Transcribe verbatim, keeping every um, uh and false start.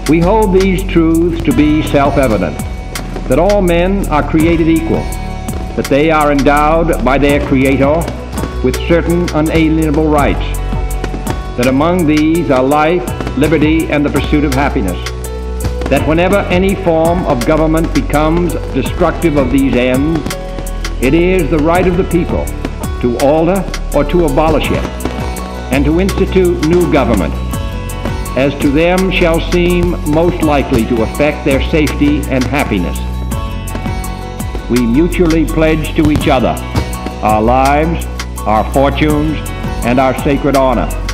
We hold these truths to be self-evident, that all men are created equal, that they are endowed by their Creator with certain unalienable rights, that among these are life, liberty, and the pursuit of happiness, that whenever any form of government becomes destructive of these ends, it is the right of the people to alter or to abolish it, and to institute new government, as to them shall seem most likely to affect their safety and happiness. We mutually pledge to each other our lives, our fortunes, and our sacred honor,